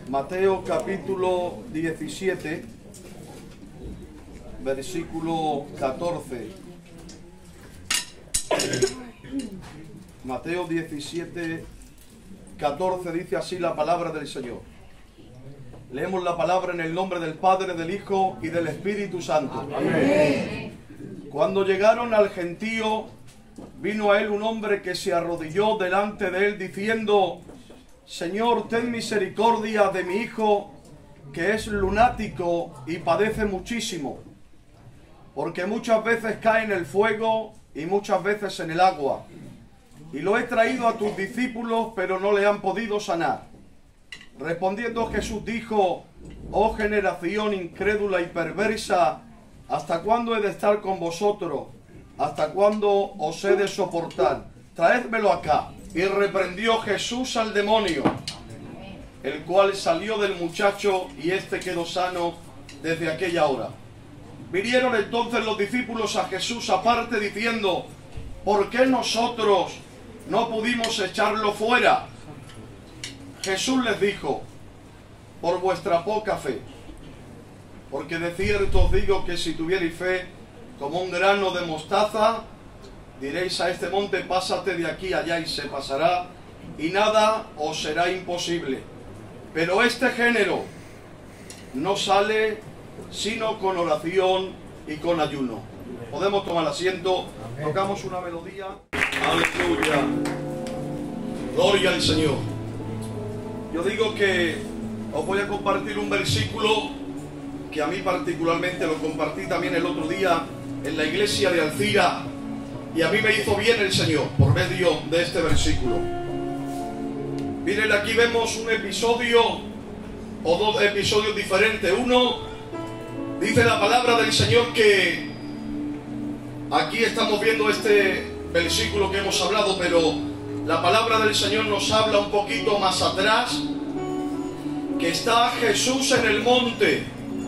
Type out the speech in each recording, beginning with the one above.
Mateo capítulo 17, versículo 14. Mateo 17, 14 dice así la palabra del Señor. Leemos la palabra en el nombre del Padre, del Hijo y del Espíritu Santo. Amén. Cuando llegaron al gentío, vino a él un hombre que se arrodilló delante de él diciendo: Señor, ten misericordia de mi hijo, que es lunático y padece muchísimo, porque muchas veces cae en el fuego y muchas veces en el agua. Y lo he traído a tus discípulos, pero no le han podido sanar. Respondiendo Jesús dijo: Oh generación incrédula y perversa, ¿hasta cuándo he de estar con vosotros? ¿Hasta cuándo os he de soportar? Traédmelo acá. Y reprendió Jesús al demonio, el cual salió del muchacho, y éste quedó sano desde aquella hora. Vinieron entonces los discípulos a Jesús aparte, diciendo: ¿por qué nosotros no pudimos echarlo fuera? Jesús les dijo: por vuestra poca fe. Porque de cierto os digo que si tuvierais fe como un grano de mostaza, diréis a este monte: pásate de aquí allá, y se pasará, y nada os será imposible. Pero este género no sale sino con oración y con ayuno. Podemos tomar asiento. Amén. Tocamos una melodía. Aleluya. Gloria al Señor. Yo digo que os voy a compartir un versículo que a mí particularmente lo compartí también el otro día en la iglesia de Alcira, y a mí me hizo bien el Señor por medio de este versículo. Miren, aquí vemos un episodio o dos episodios diferentes. Uno, dice la palabra del Señor que aquí estamos viendo este versículo que hemos hablado, pero la palabra del Señor nos habla un poquito más atrás, que está Jesús en el monte,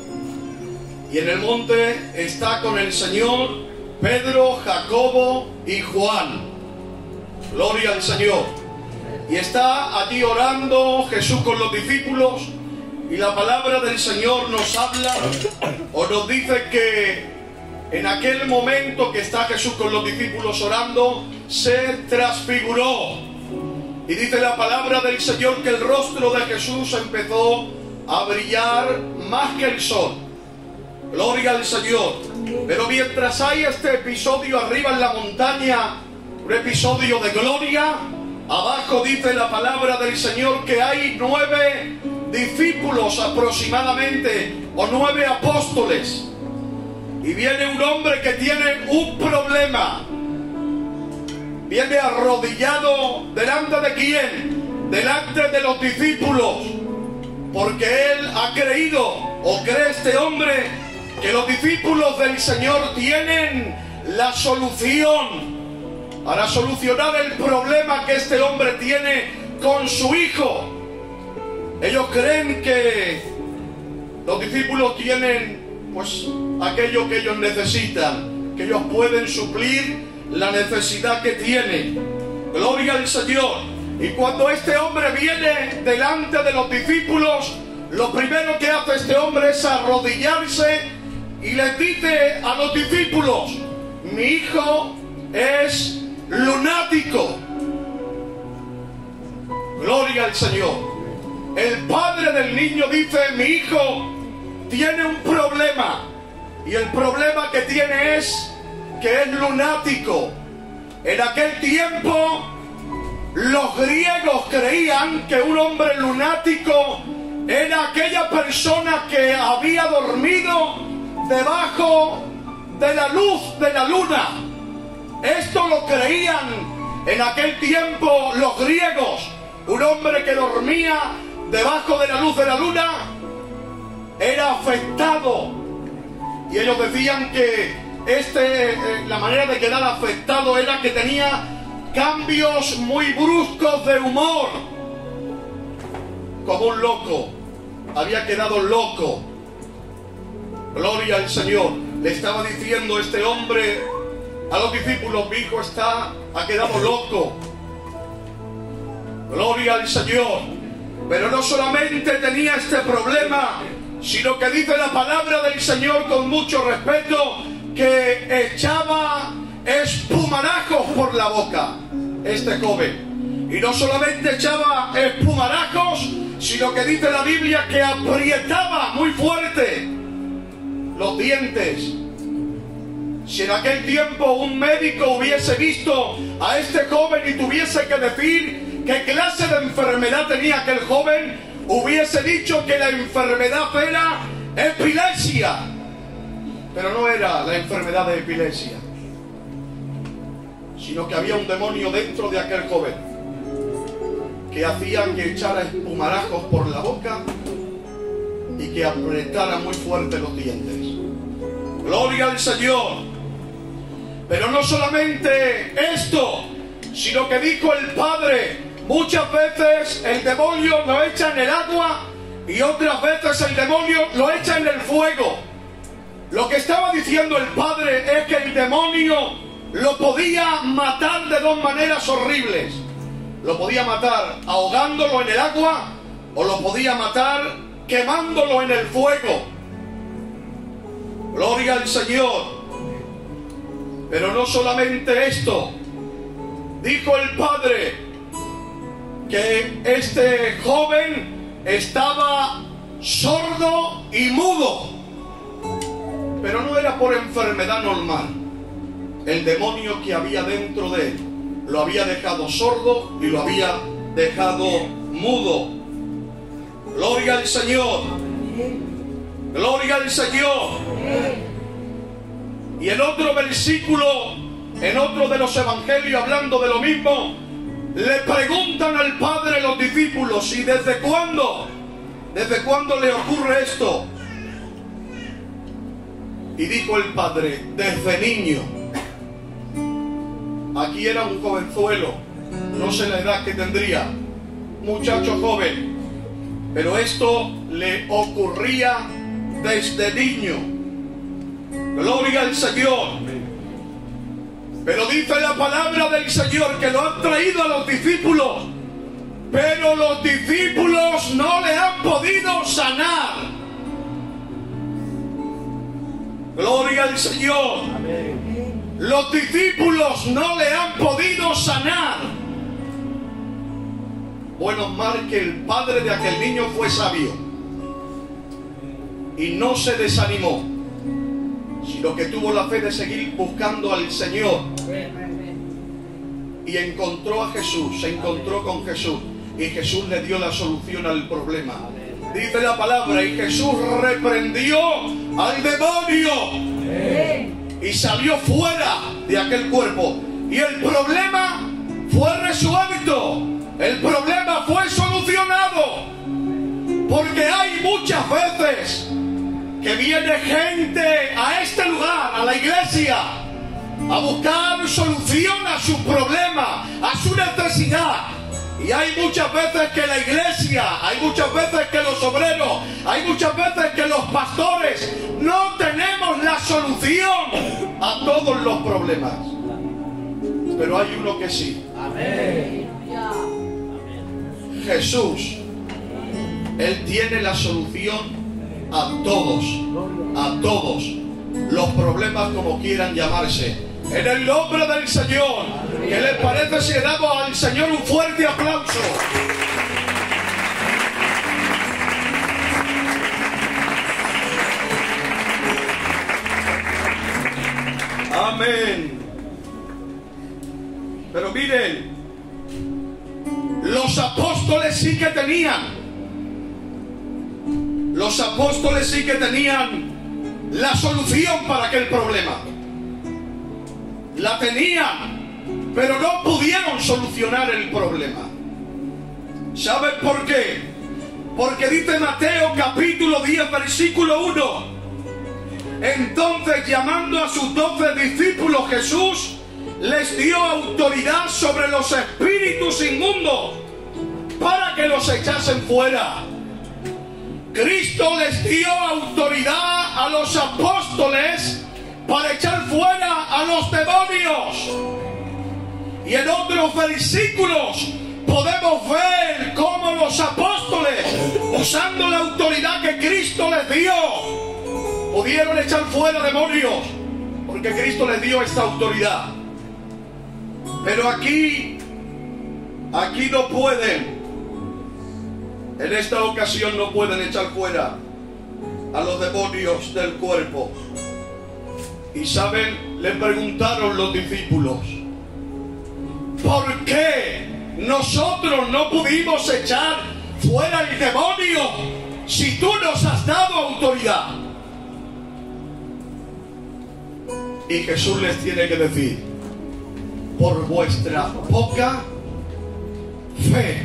y en el monte está con el Señor Pedro, Jacobo y Juan. Gloria al Señor. Y está allí orando Jesús con los discípulos, y la palabra del Señor nos habla o nos dice que en aquel momento que está Jesús con los discípulos orando, se transfiguró. Y dice la palabra del Señor que el rostro de Jesús empezó a brillar más que el sol. Gloria al Señor. Pero mientras hay este episodio arriba en la montaña, un episodio de gloria, abajo dice la palabra del Señor que hay 9 discípulos aproximadamente, o 9 apóstoles. Y viene un hombre que tiene un problema. Viene arrodillado delante de quién? Delante de los discípulos. Porque él ha creído, o cree este hombre, que los discípulos del Señor tienen la solución para solucionar el problema que este hombre tiene con su hijo. Ellos creen que los discípulos tienen pues aquello que ellos necesitan, que ellos pueden suplir la necesidad que tienen. Gloria al Señor. Y cuando este hombre viene delante de los discípulos, lo primero que hace este hombre es arrodillarse y les dice a los discípulos: mi hijo es lunático. Gloria al Señor. El padre del niño dice: mi hijo tiene un problema, y el problema que tiene es que es lunático. En aquel tiempo los griegos creían que un hombre lunático era aquella persona que había dormido debajo de la luz de la luna. Esto lo creían en aquel tiempo los griegos. Un hombre que dormía debajo de la luz de la luna era afectado, y ellos decían que la manera de quedar afectado era que tenía cambios muy bruscos de humor, como un loco. Había quedado loco. Gloria al Señor. Le estaba diciendo este hombre a los discípulos: mi hijo ha quedado loco. Gloria al Señor. Pero no solamente tenía este problema, sino que dice la palabra del Señor con mucho respeto que echaba espumarajos por la boca este joven. Y no solamente echaba espumarajos, sino que dice la Biblia que aprietaba muy fuerte los dientes. Si en aquel tiempo un médico hubiese visto a este joven y tuviese que decir qué clase de enfermedad tenía aquel joven, hubiese dicho que la enfermedad era epilepsia. Pero no era la enfermedad de epilepsia, sino que había un demonio dentro de aquel joven que hacía que echara espumarajos por la boca y que apretara muy fuerte los dientes. Gloria al Señor. Pero no solamente esto, sino que dijo el Padre, muchas veces el demonio lo echa en el agua y otras veces el demonio lo echa en el fuego. Lo que estaba diciendo el Padre es que el demonio lo podía matar de dos maneras horribles. Lo podía matar ahogándolo en el agua o lo podía matar quemándolo en el fuego. Gloria al Señor. Pero no solamente esto. Dijo el Padre que este joven estaba sordo y mudo. Pero no era por enfermedad normal. El demonio que había dentro de él lo había dejado sordo y lo había dejado mudo. Gloria al Señor. Gloria al Señor. Y en otro versículo, en otro de los evangelios, hablando de lo mismo, le preguntan al Padre los discípulos: ¿y desde cuándo le ocurre esto? Y dijo el Padre: desde niño. Aquí era un jovenzuelo, no sé la edad que tendría, muchacho joven, pero esto le ocurría desde niño. Gloria al Señor. Pero dice la palabra del Señor que lo han traído a los discípulos, pero los discípulos no le han podido sanar. Gloria al Señor. Los discípulos no le han podido sanar. Bueno, mal que el padre de aquel niño fue sabio y no se desanimó, sino que tuvo la fe de seguir buscando al Señor. Y encontró a Jesús, se encontró con Jesús, y Jesús le dio la solución al problema. Dice la palabra: y Jesús reprendió al demonio y salió fuera de aquel cuerpo. Y el problema fue resuelto, el problema fue solucionado. Porque hay muchas veces que viene gente a este lugar, a la iglesia, a buscar solución a su problema, a su necesidad. Y hay muchas veces que la iglesia, hay muchas veces que los obreros, hay muchas veces que los pastores no tenemos la solución a todos los problemas. Pero hay uno que sí. Amén. Jesús, Él tiene la solución a todos los problemas, como quieran llamarse. En el nombre del Señor, ¿qué les parece si le damos al Señor un fuerte aplauso? Amén. Pero miren, los apóstoles sí que tenían. Los apóstoles sí que tenían la solución para aquel problema. La tenían, pero no pudieron solucionar el problema. ¿Saben por qué? Porque dice Mateo capítulo 10 versículo 1: entonces, llamando a sus 12 discípulos, Jesús les dio autoridad sobre los espíritus inmundos para que los echasen fuera. Cristo les dio autoridad a los apóstoles para echar fuera a los demonios. Y en otros versículos podemos ver cómo los apóstoles, usando la autoridad que Cristo les dio, pudieron echar fuera demonios, porque Cristo les dio esta autoridad. Pero aquí no pueden, en esta ocasión no pueden echar fuera a los demonios del cuerpo. Y saben, le preguntaron los discípulos: ¿por qué nosotros no pudimos echar fuera el demonio si tú nos has dado autoridad? Y Jesús les tiene que decir: por vuestra poca fe.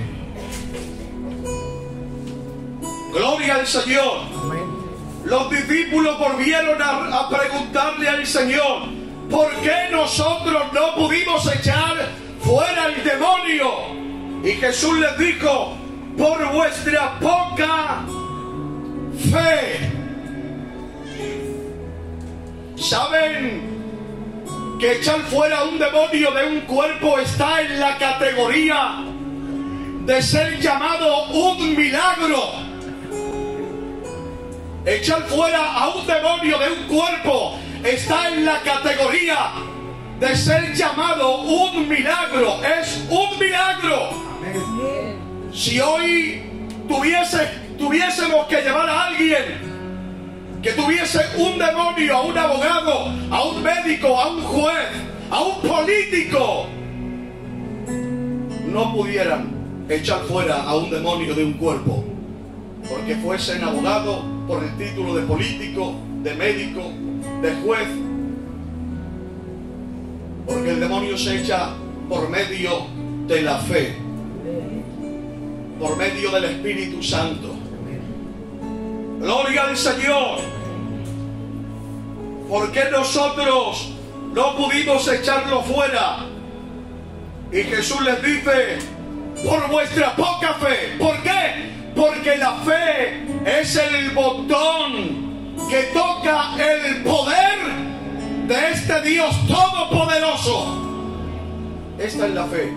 Gloria al Señor. Los discípulos volvieron a preguntarle al Señor: ¿por qué nosotros no pudimos echar fuera el demonio? Y Jesús les dijo: por vuestra poca fe. ¿Saben que echar fuera un demonio de un cuerpo está en la categoría de ser llamado un milagro? Echar fuera a un demonio de un cuerpo está en la categoría de ser llamado un milagro. Es un milagro. Si hoy tuviésemos que llevar a alguien que tuviese un demonio, a un abogado, a un médico, a un juez, a un político, no pudieran echar fuera a un demonio de un cuerpo, porque fuesen abogado por el título de político, de médico, de juez, porque el demonio se echa por medio de la fe, por medio del Espíritu Santo. Gloria al Señor. ¿Por qué nosotros no pudimos echarlo fuera? Y Jesús les dice: por vuestra poca fe. ¿Por qué? Porque la fe es el botón que toca el poder de este Dios todopoderoso. Esta es la fe.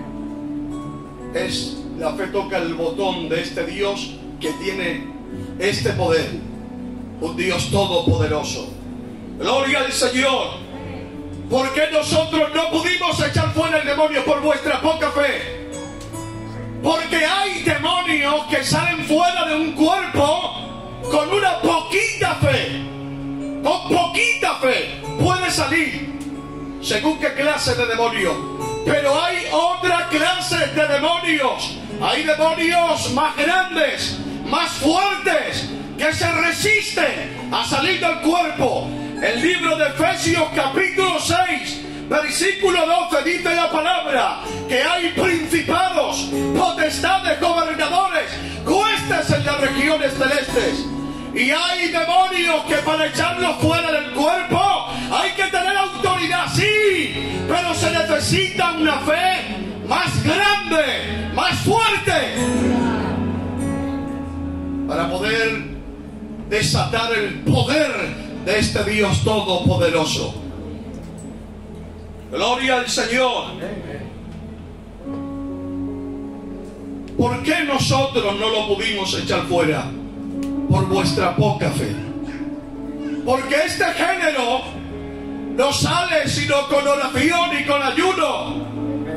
La fe toca el botón de este Dios que tiene este poder. Un Dios todopoderoso. Gloria al Señor. ¿Por qué nosotros no pudimos echar fuera el demonio? Por vuestra poca fe. Porque hay demonios que salen fuera de un cuerpo con una poquita fe. Con poquita fe puede salir, según qué clase de demonio. Pero hay otra clase de demonios. Hay demonios más grandes, más fuertes, que se resisten a salir del cuerpo. El libro de Efesios capítulo 6 versículo 12 dice la palabra que hay principados, potestades, gobernadores, huestes en las regiones celestes. Y hay demonios que para echarlos fuera del cuerpo hay que tener autoridad, sí, pero se necesita una fe más grande, más fuerte, para poder desatar el poder de este Dios todopoderoso. Gloria al Señor. ¿Por qué nosotros no lo pudimos echar fuera? Por vuestra poca fe. Porque este género no sale sino con oración y con ayuno.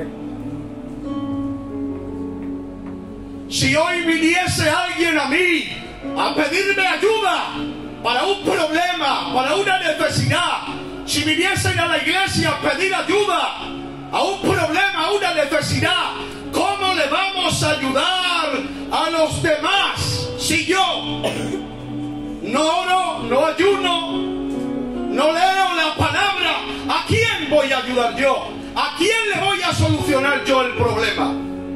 Si hoy viniese alguien a mí a pedirme ayuda para un problema, para una necesidad, si viniesen a la iglesia a pedir ayuda a un problema, a una necesidad, ¿cómo le vamos a ayudar a los demás si yo no oro, no ayuno, no leo la palabra? ¿A quién voy a ayudar yo? ¿A quién le voy a solucionar yo el problema?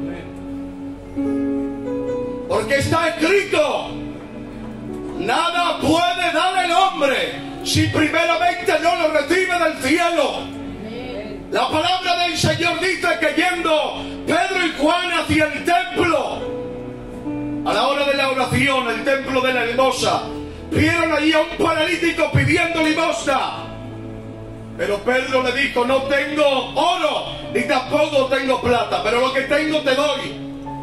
Porque está escrito: nada puede dar el hombre si primeramente no lo recibe del cielo. La palabra del Señor dice que yendo Pedro y Juan hacia el templo, a la hora de la oración, el templo de la limosna, vieron allí a un paralítico pidiendo limosna. Pero Pedro le dijo: no tengo oro ni tampoco tengo plata, pero lo que tengo te doy.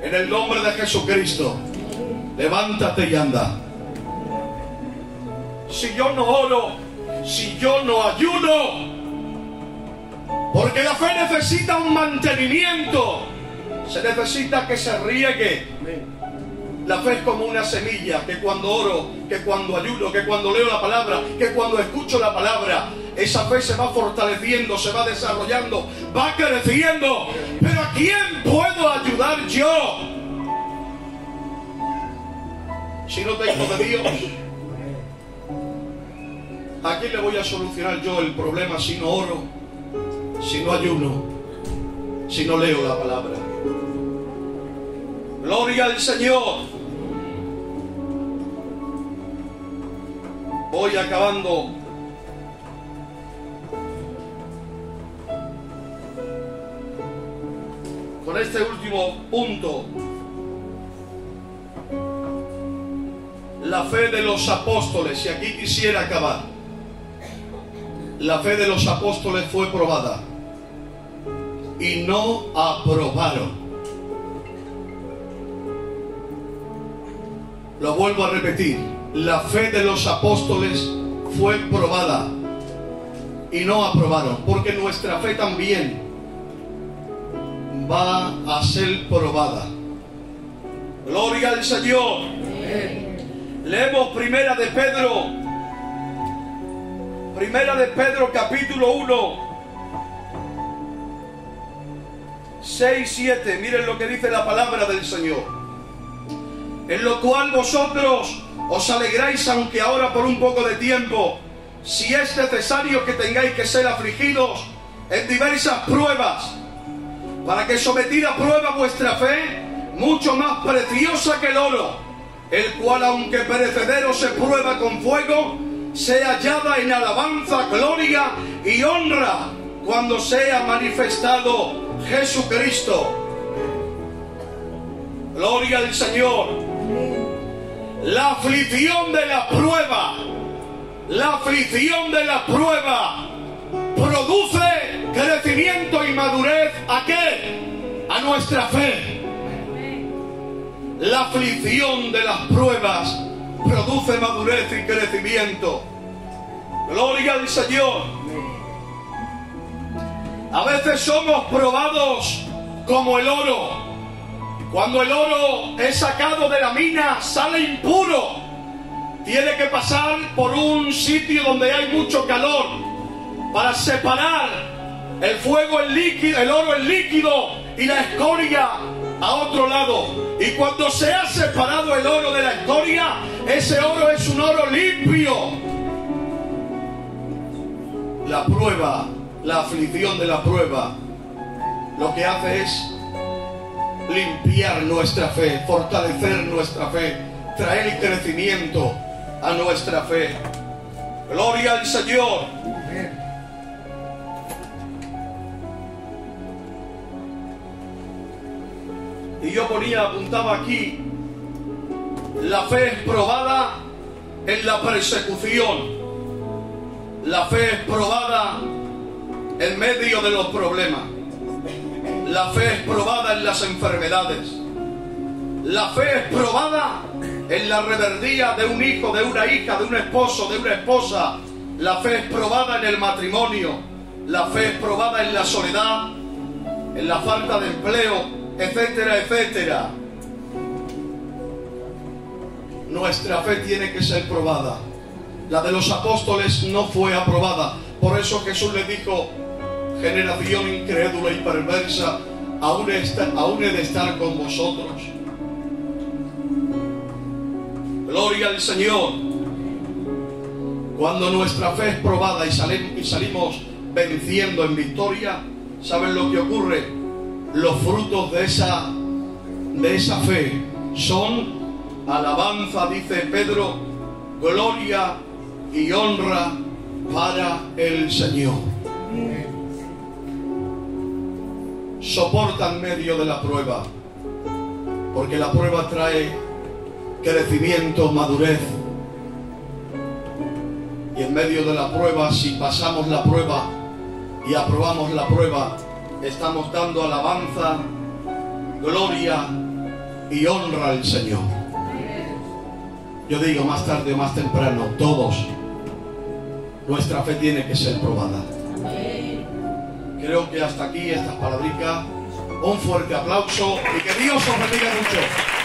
En el nombre de Jesucristo, levántate y anda. Si yo no oro, si yo no ayuno, porque la fe necesita un mantenimiento, se necesita que se riegue. La fe es como una semilla que cuando oro, que cuando ayuno, que cuando leo la palabra, que cuando escucho la palabra, esa fe se va fortaleciendo, se va desarrollando, va creciendo. Pero ¿a quién puedo ayudar yo si no tengo de Dios? ¿A quién le voy a solucionar yo el problema si no oro, si no ayuno, si no leo la palabra? Gloria al Señor. Voy acabando. Con este último punto. La fe de los apóstoles, y aquí quisiera acabar. La fe de los apóstoles fue probada y no aprobaron. Lo vuelvo a repetir. La fe de los apóstoles fue probada y no aprobaron, porque nuestra fe también va a ser probada. Gloria al Señor. Leemos Primera de Pedro capítulo 1, 6, 7. Miren lo que dice la palabra del Señor. En lo cual vosotros os alegráis, aunque ahora por un poco de tiempo, si es necesario que tengáis que ser afligidos en diversas pruebas, para que sometida a prueba vuestra fe, mucho más preciosa que el oro, el cual aunque perecedero se prueba con fuego, sea hallada en alabanza, gloria y honra cuando sea manifestado Jesucristo. Gloria al Señor. La aflicción de la prueba, produce crecimiento y madurez. ¿A qué? A nuestra fe. La aflicción de las pruebas produce madurez y crecimiento. Gloria al Señor. A veces somos probados como el oro. Cuando el oro es sacado de la mina, sale impuro. Tiene que pasar por un sitio donde hay mucho calor para separar el fuego en líquido, el oro en líquido y la escoria a otro lado. Y cuando se ha separado el oro de la escoria, ese oro es un oro limpio. La prueba, la aflicción de la prueba, lo que hace es limpiar nuestra fe, fortalecer nuestra fe, traer crecimiento a nuestra fe. Gloria al Señor. Y yo apuntaba aquí, la fe es probada en la persecución, la fe es probada en medio de los problemas. La fe es probada en las enfermedades. La fe es probada en la rebeldía de un hijo, de una hija, de un esposo, de una esposa. La fe es probada en el matrimonio. La fe es probada en la soledad, en la falta de empleo, etcétera, etcétera. Nuestra fe tiene que ser probada. La de los apóstoles no fue aprobada. Por eso Jesús les dijo: generación incrédula y perversa, aún he de estar con vosotros. Gloria al Señor. Cuando nuestra fe es probada y salimos venciendo en victoria, ¿saben lo que ocurre? Los frutos de esa fe son alabanza, dice Pedro, gloria y honra para el Señor. Soporta en medio de la prueba, porque la prueba trae crecimiento, madurez. Y en medio de la prueba, si pasamos la prueba y aprobamos la prueba, estamos dando alabanza, gloria y honra al Señor. Yo digo, más tarde o más temprano, todos, nuestra fe tiene que ser probada. Creo que hasta aquí estas palabricas. Un fuerte aplauso y que Dios os bendiga mucho.